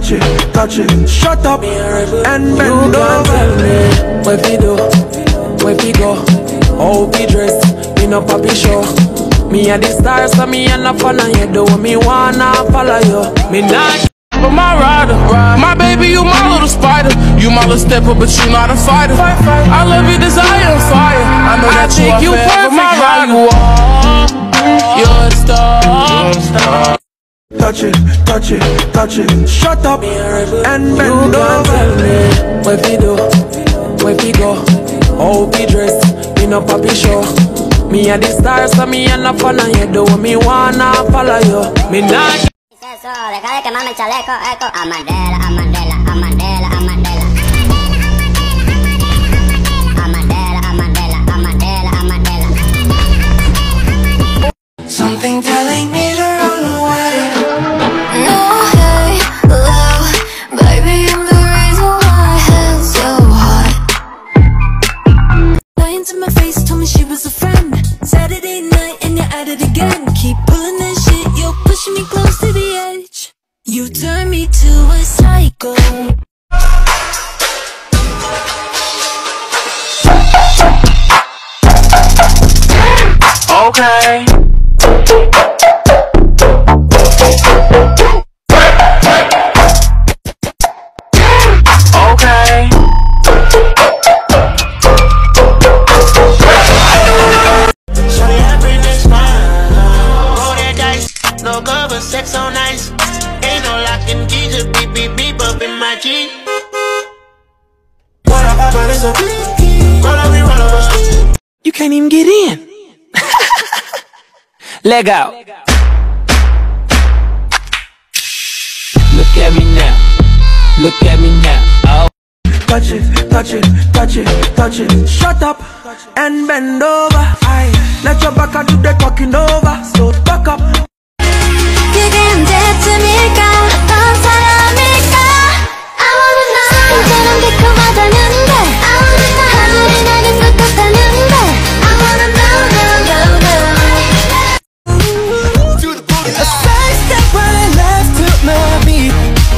touch it, shut up and bend over. Tell me what we do, where we go, how we dress, me no papi show. Me and the stars, so me and the fun and you do me wanna follow you. Me not but my rider, my baby, you my little spider. You my little stepper, but you not a fighter. I love your desire and fire. I know that you perfect, my rider. You are, you're a star. Touch it, shut up and bend over. Tell me what we do, where we go, how we dress, me no papi show. Me and the stars, so me and the fun and you do me wanna follow you. Me not Eso, deja de quemarme el chaleco, eco. Amadela, Amadela, Amadela, Amadela. Amadela, Amadela, Amadela, Amadela. Something telling me to run away. No, hey, love, baby, I'm the reason why my head's so hot. Lying to my face, told me she was a friend. Saturday night and you're at it again. Keep pulling that shit, you're pushing me close to the edge. You turn me to a psycho. okay. Okay. Shawty everything's fine. Roll that dice, no cover, sex on ice. Ain't no locking key, just beep beep beep up in my G. What up, but it's a roll over. You can't even get in. Leg out. Look at me now. Look at me now. Oh. Touch it, shut up and bend over. Aye, let your back do the talking over. So back up. 그게 언제쯤일까? 어떤 사람일까? I wanna know. 사람처럼 달콤하다는데 I wanna know. 하늘이 나긴 똑같다는데 I wanna know, A side step right left to my beat.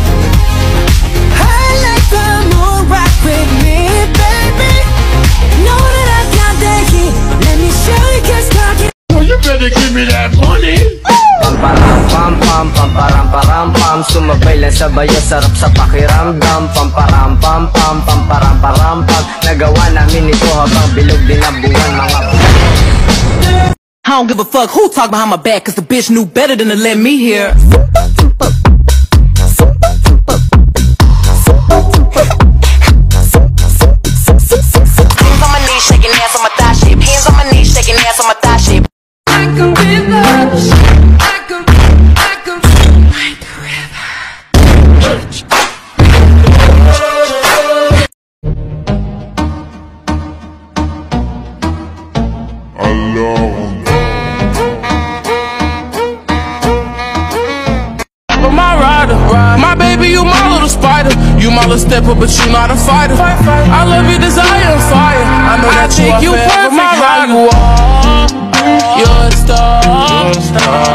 I like the moon rock with me, baby. Know that I got that heat. Let me show you 'cause talking. Oh, you better give me that money. Pamparam pamparam pam, sumabay lang sabayo, sarap sa pakiramdam. Pamparam pam pamparam pam, nagawa namin ito habang bilog din ang buwan mga. I don't give a fuck who talk behind my back, cause the bitch knew better than to let me hear. Hands on my knees, shaking ass on my thigh shape. Hands on my knees, shaking ass on my thigh shape. I can be the I can like the river. My rider, my baby, you my little spider. You my little stepper, but you not a fighter. I love your desire and fire. I know that you perfect, my rider. You are, you're a star.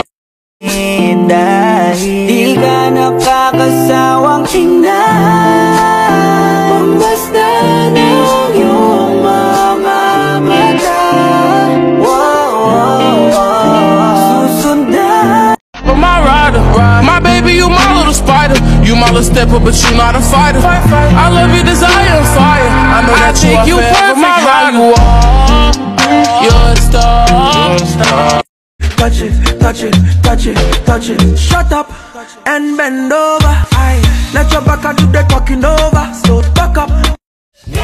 Dahil di ka nakakasawang tingnan, pambasta ng iyong mga mata. Susundan. My rider, my baby, you my little spider. You my little stepper, but you not a fighter. I love your desire and fire. I know that you perfect, my rider. You are, you're a star. Touch it, shut up and bend over. Aye, let your back do the talking over. So back up. 1, 2, 3,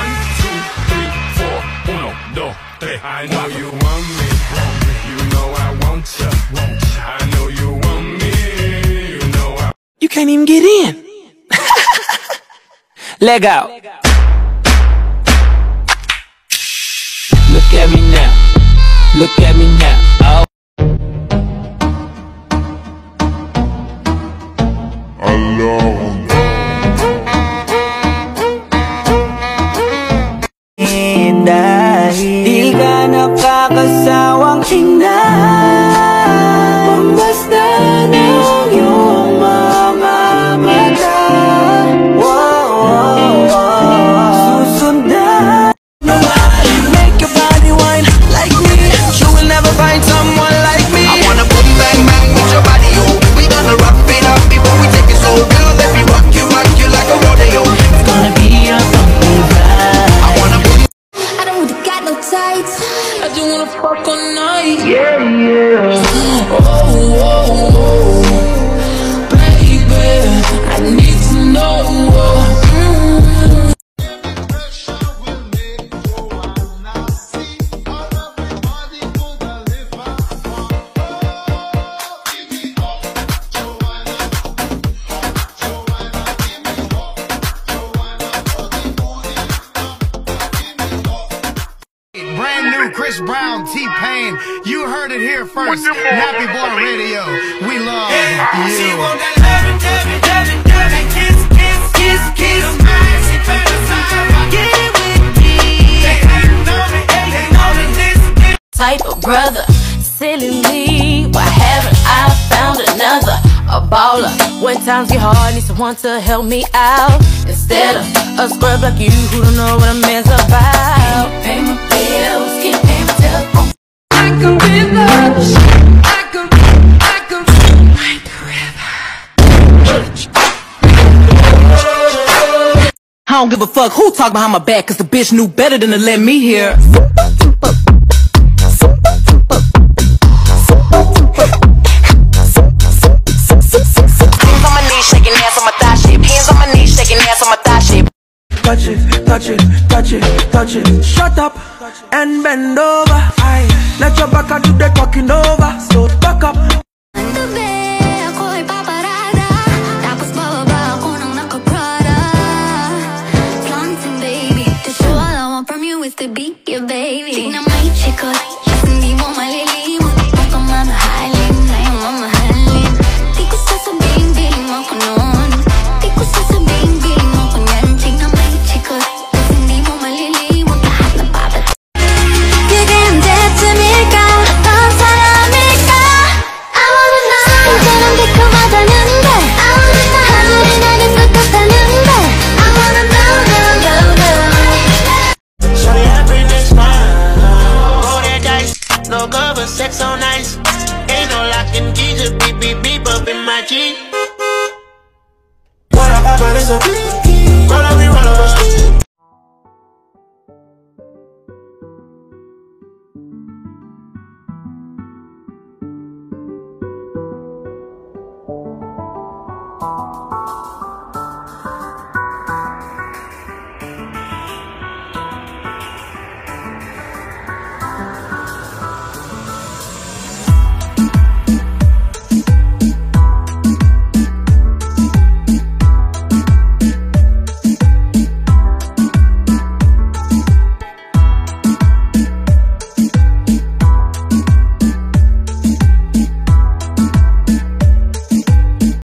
4, 1, 2, 3. I know you want me, you know I want you. I know you want me, you know I. You can't even get in. Leg out. Look at me now. Look at me now. Oh. Dahil di ka nakakasawang tingnan, pambasta ng iyong mga mata. fuck all night. Yeah, yeah. Oh, baby, I need to know. Brand new Chris Brown, T-Pain. You heard it here first. Nappy Boy Radio. We love you. She want that loving, kiss, kiss, kiss, kiss. She fantasize, get it with me. They know me, this Type of brother, silly me. Why haven't I found another? A baller. When times get hard, need someone to help me out. Instead of a scrub like you who don't know what a man's about. Pay my bills, can't pay my telephone. I can be loved. I can like the river. I don't give a fuck who talk behind my back, cause the bitch knew better than to let me hear. Hands on my knees, shaking ass on my thigh shape. Hands on my knees, shaking ass on my thigh shape. Touch it, touch it, touch it, touch it. Shut up and bend over. Aye, let your back do the talking over. So back up. ako'y paparada. Tapos bababa ako ng naka-Prada. Flaunting baby, to show all I want from you is to be your baby. Tingnan may chikot, hindi mo malilimot. Huwag kang mamahalin, ngayon mamahalin. Di ko sasabihin, biling mo ko noon. Di ko sasabihin, biling mo ko yan. Tingnan may chikot, hindi mo malilimot. Lahat na babat. 그게 언제쯤일까? 어떤 사람일까? I wanna know. 사람처럼 달콤하다는데 I wanna know. 하늘이 나를 쏟았다는데 I wanna know, know, know, know. Shawty, everything's fine. Roll that dice, no cover, sex on ice. Ain't no locking keys, just beep, beep, beep up in my G. What I got, but it's a